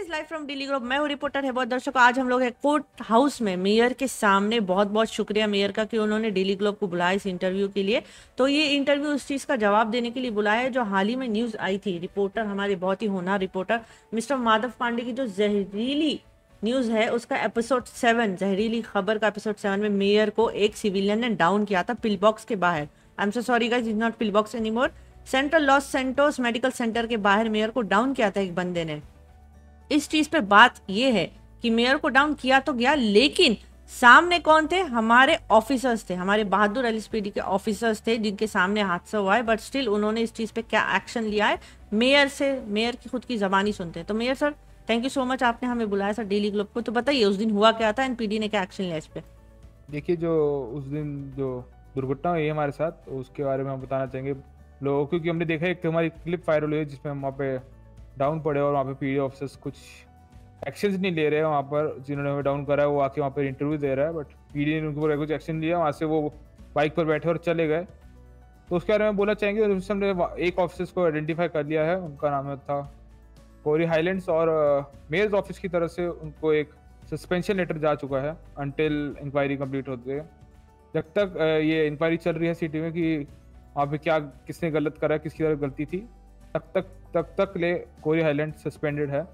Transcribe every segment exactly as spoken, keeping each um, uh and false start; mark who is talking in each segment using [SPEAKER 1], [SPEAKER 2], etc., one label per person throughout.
[SPEAKER 1] Is live from daily group. मैं हूँ reporter है बहुत दर्शकों। आज हम लोग हैं कोर्ट हाउस में मेयर के सामने। बहुत बहुत शुक्रिया मेयर का कि उन्होंने डेली ग्लोब को बुलाया इस इंटरव्यू के लिए। तो ये इंटरव्यू उस चीज़ का जवाब देने के लिए बुलाया है जो हाल ही में न्यूज़ आई थी। रिपोर्टर हमारे बहुत ही होनहार रिपोर्टर मिस्टर माधव पांडे की जो जहरीली न्यूज़ है उसका एपिसोड सेवन, जहरीली खबर का एपिसोड सेवन में मेयर को एक सिविलियन ने डाउन किया था पिल बॉक्स के बाहर। I am so sorry guys, is not pill box anymore. Central Los Santos Medical Centre के बाहर मेयर को डाउन किया था एक बंदे ने। इस चीज पे बात ये है कि मेयर को डाउन किया तो गया, लेकिन सामने कौन थे? हमारे ऑफिसर्स थे, हमारे बहादुर एलएसपीडी के ऑफिसर्स थे जिनके सामने हादसा हुआ है। बट स्टिल उन्होंने इस चीज पे क्या एक्शन लिया है मेयर से, मेयर की खुद की जबानी सुनते हैं। तो mayor sir, thank you so much, आपने हमें बुलाया सर डेली ग्लोब को। तो बताइए उस दिन हुआ क्या था, एनपीडी ने क्या एक्शन लिया इस पे?
[SPEAKER 2] देखिए, जो उस दिन जो दुर्घटना हुई है हमारे साथ, तो उसके बारे में हम बताना चाहेंगे लोगों को, क्योंकि हमने देखा एक हमारी क्लिप वायरल हुई है जिसमें हम वहाँ पे डाउन पड़े और वहाँ पे पीडी ऑफिसर्स कुछ एक्शंस नहीं ले रहे हैं। वहाँ पर जिन्होंने हमें डाउन करा है वो आके वहाँ पर इंटरव्यू दे रहा है, बट पीडी ने उनके ऊपर कुछ एक्शन लिया, वहाँ से वो बाइक पर बैठे और चले गए। तो उसके बारे में बोलना चाहेंगे। और उससे हमने एक ऑफिसर्स को आइडेंटिफाई कर लिया है, उनका नाम था कोरी हाईलैंड्स, और मेयर्स ऑफिस की तरफ से उनको एक सस्पेंशन लेटर जा चुका है अनटिल इंक्वायरी कंप्लीट होती है। जब तक ये इंक्वायरी चल रही है सिटी में कि वहाँ पे क्या किसने गलत करा, किसकी तरफ गलती थी, तब तक तब तक ले कोरी हाईलैंड सस्पेंडेड है।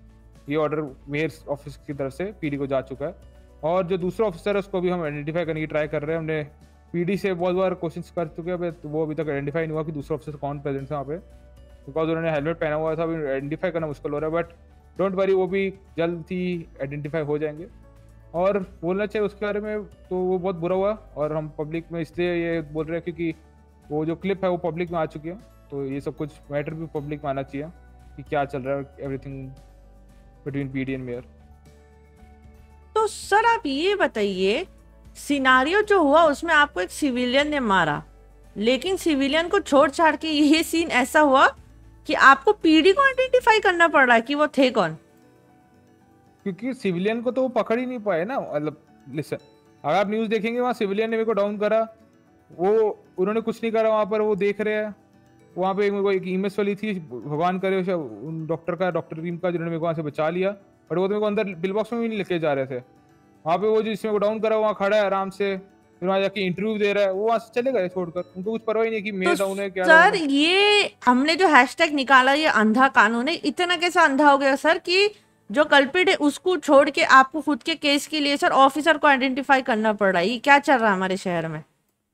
[SPEAKER 2] ये ऑर्डर मेयर्स ऑफिस की तरफ से पीडी को जा चुका है। और जो दूसरा ऑफिसर है उसको भी हम आइडेंटिफाई करने की ट्राई कर रहे हैं। हमने पीडी से बहुत बार कोशिश कर चुके हैं, तो वो अभी तक आइडेंटिफाई नहीं हुआ कि दूसरा ऑफिसर कौन प्रेजेंट है वहाँ पे, बिकॉज उन्होंने हेलमेट पहना हुआ था। अभी आइडेंटिफाई करना मुश्किल हो रहा है, बट डोंट वरी, वो भी जल्द ही आइडेंटिफाई हो जाएंगे। और बोलना चाहिए उसके बारे में, तो वो बहुत बुरा हुआ और हम पब्लिक में इसलिए ये बोल रहे हैं क्योंकि वो जो क्लिप है वो पब्लिक में आ चुकी है। तो ये सब कुछ मैटर भी पब्लिक में आना चाहिए कि क्या चल रहा है everything between PD and mayor.
[SPEAKER 1] तो सर आप ये बताइए, सिनारियो जो हुआ उसमें आपको एक सिविलियन ने मारा, लेकिन सिविलियन को छोड़ छाड़ के ये सीन ऐसा हुआ कि आपको पीडी को आइडेंटिफाई करना पड़ रहा है कि वो थे कौन।
[SPEAKER 2] क्योंकि सिविलियन को तो वो पकड़ ही नहीं पाए ना। मतलब लिसन, अगर आप न्यूज़ देखेंगे वहाँ सिविलियन ने मेरे को डाउन करा, वो उन्होंने कुछ नहीं करा वहाँ पर, वो देख रहे हैं। वहाँ पे मेरे को एक ईएमएस वाली थी, भगवान करे उन डॉक्टर का डॉक्टर टीम का, जिन्होंने मेरे को वहाँ से बचा लिया, बट वो तो मेरे को अंदर बिल बॉक्स में भी नहीं लेके जा रहे थे। वहाँ पे वो जिसने को डाउन करा वहाँ खड़ा है आराम से, फिर वहाँ जाके इंटरव्यू दे रहा है, वो वहाँ से चले गए छोड़कर। उनको कुछ परवाह ही नहीं कि मेरे डाउन है क्या डाउन
[SPEAKER 1] सर
[SPEAKER 2] है।
[SPEAKER 1] ये हमने जो हैशटैग निकाला ये अंधा कानून है, इतना कैसा अंधा हो गया सर कि जो कल्पिट है उसको छोड़ के आपको खुद के केस के लिए सर ऑफिसर को आइडेंटिफाई करना पड़ रहा है। ये क्या चल रहा है हमारे शहर में?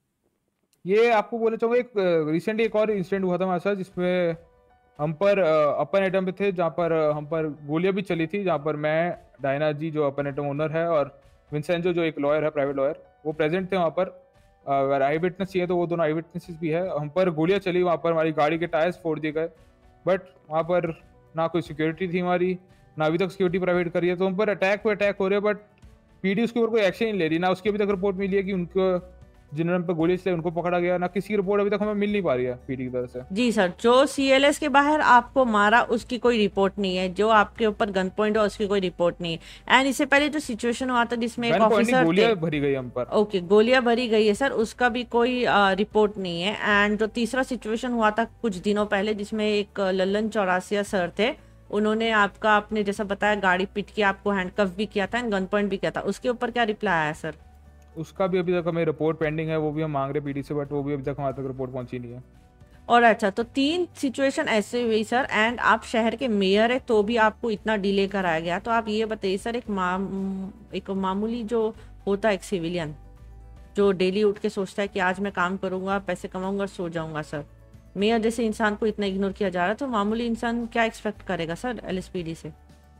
[SPEAKER 2] ये आपको बोलना चाहूँगा, एक रिसेंटली एक और इंसिडेंट हुआ था हमारे साथ जिसमें हम पर अपन आइटम पे थे, जहाँ पर हम पर गोलियां भी चली थी, जहाँ पर मैं, डायना जी जो अपन आइटम ओनर है, और विंसेंजो जो एक लॉयर है, प्राइवेट लॉयर, वो प्रेजेंट थे वहाँ पर। अगर आई विटनेस चाहिए तो वो दोनों आई विटनेसेस भी है। हम पर गोलियां चली, वहाँ पर हमारी गाड़ी के टायर्स फोड़ दिए गए, बट वहाँ पर ना कोई सिक्योरिटी थी हमारी, ना अभी तक सिक्योरिटी प्रोवाइड करी है। तो हम पर अटैक पे अटैक हो रहे हैं, बट पीडी उसके ऊपर कोई एक्शन नहीं ले रही। ना उसकी अभी तक रिपोर्ट मिली है कि उनको जिन्होंने पर गोली चलाई उनको पकड़ा गया, ना किसी की रिपोर्ट अभी तक हमें मिल नहीं पा रही है पीडी की तरफ से।
[SPEAKER 1] जी सर, जो सीएलएस के बाहर आपको मारा उसकी कोई रिपोर्ट नहीं है, जो आपके ऊपर गन पॉइंट है उसकी कोई रिपोर्ट नहीं है। एंड इससे पहले जो सिचुएशन हुआ था जिसमें एक
[SPEAKER 2] गन पॉइंट नहीं,
[SPEAKER 1] ऑफिसर
[SPEAKER 2] गोलियां
[SPEAKER 1] थे,
[SPEAKER 2] भरी गई हम पर।
[SPEAKER 1] ओके गोलियां भरी गई है सर, उसका भी कोई रिपोर्ट नहीं है। एंड जो तीसरा सिचुएशन हुआ था कुछ दिनों पहले जिसमें एक अ, लल्लन चौरासिया सर थे, उन्होंने आपका, आपने जैसा बताया, गाड़ी पीट के आपको हैंडकफ भी किया था एंड गन पॉइंट भी किया था, उसके ऊपर क्या रिप्लाई आया सर?
[SPEAKER 2] उसका भी अभी तक हमें रिपोर्ट पेंडिंग है, वो भी हम मांग रहे पीडी से, बट वो भी अभी तक हमारे तक रिपोर्ट पहुंची नहीं है।
[SPEAKER 1] और अच्छा, तो तीन सिचुएशन ऐसे हुई सर, एंड आप शहर के मेयर है तो भी आपको इतना डिले कराया गया। तो आप ये बताइए सर, एक माम एक मामूली जो होता है एक सिविलियन जो डेली उठ के सोचता है कि आज मैं काम करूंगा, पैसे कमाऊंगा, सो जाऊंगा, सर मेयर जैसे इंसान को इतना इग्नोर किया जा रहा है, तो मामूली इंसान क्या एक्सपेक्ट करेगा सर एलएसपीडी से?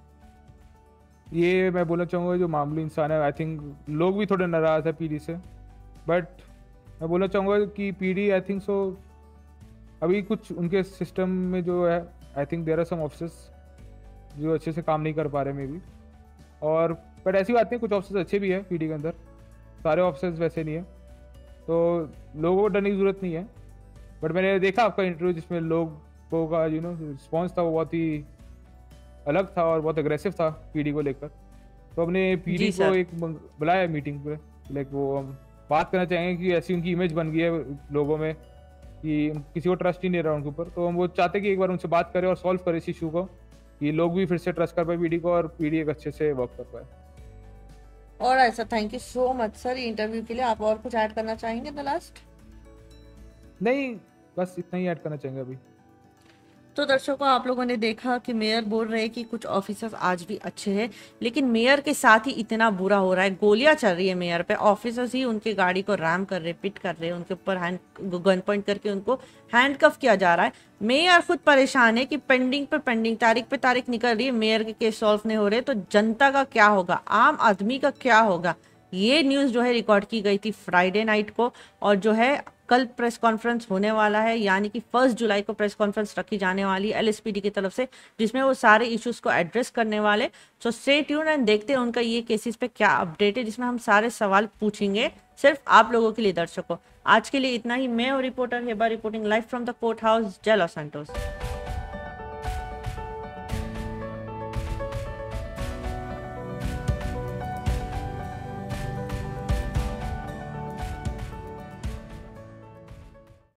[SPEAKER 2] ये मैं बोलना चाहूँगा, जो मामूली इंसान है, आई थिंक लोग भी थोड़े नाराज है पीडी से, बट मैं बोलना चाहूँगा कि पीडी आई थिंक सो अभी कुछ उनके सिस्टम में जो है, I think there are some officers जो अच्छे से काम नहीं कर पा रहे मे बी। और बट ऐसी बात नहीं, कुछ ऑफिसर्स अच्छे भी है पीडी के अंदर, सारे ऑफिसर्स वैसे नहीं है, तो लोगों को डरने की जरूरत नहीं है। बट मैंने देखा आपका इंटरव्यू जिसमें लोगों का यू नो रिस्पॉन्स था वो बहुत ही अलग था और बहुत अग्रेसिव था पीडी को लेकर। तो हमने पीडी
[SPEAKER 1] जी
[SPEAKER 2] को
[SPEAKER 1] सर।
[SPEAKER 2] एक मंग- बुलाया मीटिंग पे, लाइक वो हम बात करना चाहेंगे कि ऐसी उनकी इमेज बन गई है लोगों में कि किसी को ट्रस्ट ही नहीं रहा उनके ऊपर। तो हम वो चाहते कि एक बार उनसे बात करें और सॉल्व करें इस इशू को, कि लोग भी फिर से ट्रस्ट कर पाए पीडी को और पीडी एक अच्छे से वर्क कर पाए।
[SPEAKER 1] और ऐसा thank you so much sir interview के लिए। आप और कुछ ऐड करना चाहेंगे द लास्ट?
[SPEAKER 2] नहीं, बस इतना ही ऐड करना चाहेंगे अभी।
[SPEAKER 1] तो दर्शकों आप लोगों ने देखा कि मेयर बोल रहे हैं कि कुछ ऑफिसर्स आज भी अच्छे हैं, लेकिन मेयर के साथ ही इतना बुरा हो रहा है, गोलियां चल रही है मेयर पे, ऑफिसर्स ही उनके गाड़ी को रैम कर रहे, पिट कर रहे, उनके ऊपर हैंड गन पॉइंट करके उनको हैंडकफ किया जा रहा है। मेयर खुद परेशान है कि पेंडिंग पर पेंडिंग, तारीख पे तारीख निकल रही है, मेयर के केस सॉल्व नहीं हो रहे, तो जनता का क्या होगा, आम आदमी का क्या होगा। ये न्यूज़ जो है रिकॉर्ड की गई थी फ्राइडे नाइट को, और जो है कल प्रेस कॉन्फ्रेंस होने वाला है, यानी कि फर्स्ट जुलाई को प्रेस कॉन्फ्रेंस रखी जाने वाली है एलएसपीडी की तरफ से, जिसमें वो सारे इश्यूज को एड्रेस करने वाले। सो स्टे ट्यून एंड देखते हैं उनका ये केसेस पे क्या अपडेट है, जिसमें हम सारे सवाल पूछेंगे सिर्फ आप लोगों के लिए दर्शकों। आज के लिए इतना ही। मैं और reporter Heba reporting live from the courthouse, जय लॉस सैंटोस।